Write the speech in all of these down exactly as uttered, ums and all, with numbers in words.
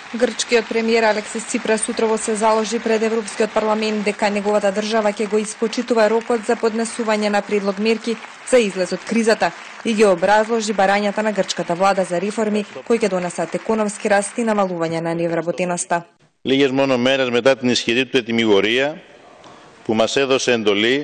Грчкиот премиер Алексис Ципрас утрово се заложи пред Европскиот парламент дека неговата држава ќе го испочитува рокот за поднесување на предлог мерки за излез од кризата и ги образложи барањата на грчката влада за реформи кои ќе донесат економски раст и намалување на невработеноста. Λίγες μόνο μέρες μετά την ισχυρή του ετυμηγορία που μας έδωσε εντολή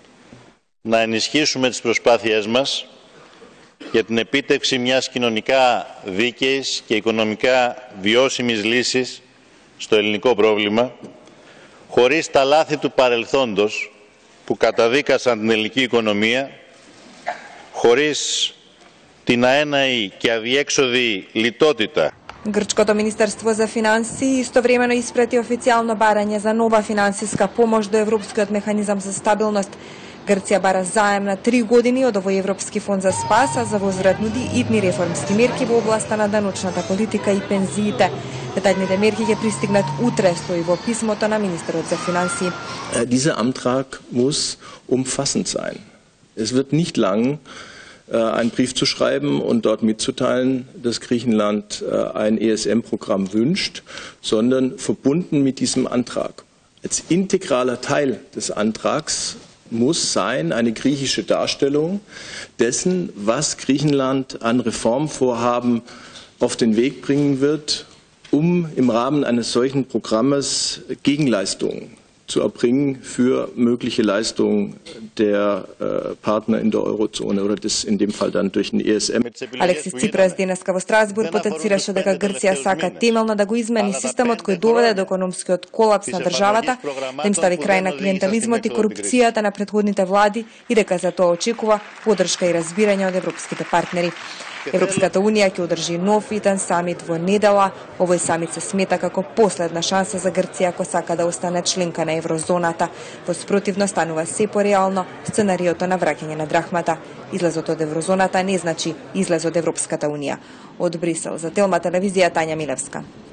να ενισχύσουμε τις προσπάθειές μας για την επίτευξη μιας κοινωνικά δίκαιης και οικονομικά βιώσιμης λύσης στο ελληνικό πρόβλημα, χωρίς τα λάθη του παρελθόντος που καταδίκασαν την ελληνική οικονομία, χωρίς την αέναη και αδιέξοδη λιτότητα. Грчкото министерство за финансии истовремено испрати официјално барање за нова финансиска помош до Европскиот механизам за стабилност. Грција бара заем на три години од овој Европски фонд за спас, а за возврат нуди итни реформски мерки во областа на даночната политика и пензиите. Детајните мерки ќе пристигнат утре, стои во писмото на министерот за финансии. Dieser Antrag muss umfassend sein. Es wird nicht lang, einen Brief zu schreiben und dort mitzuteilen, dass Griechenland ein E S M-Programm wünscht, sondern verbunden mit diesem Antrag. Als integraler Teil des Antrags muss sein eine griechische Darstellung dessen, was Griechenland an Reformvorhaben auf den Weg bringen wird, um im Rahmen eines solchen Programmes Gegenleistungen zu erbringen für mögliche Leistungen der äh, Partner in der Eurozone oder das in dem Fall dann durch den E S M. Алексис Ципрас денеска во Страсбург потенцираше дека Грција сака темелно да го измени системот кој доведе до економскиот колапс на државата, да им стави крај на клиентелизмот и корупцијата на претходните влади и дека за тоа очекува поддршка и разбирање од европските партнери. Европската унија ќе одржи нов итен самит во недела. Овој самит се смета како последна шанса за Грција ако сака да остане членка на еврозоната. Во спротивно станува се пореално сценариото на враќање на драхмата. Излезот од еврозоната не значи излез од Европската унија. Од Брисел за Телма телевизија Тања Милевска.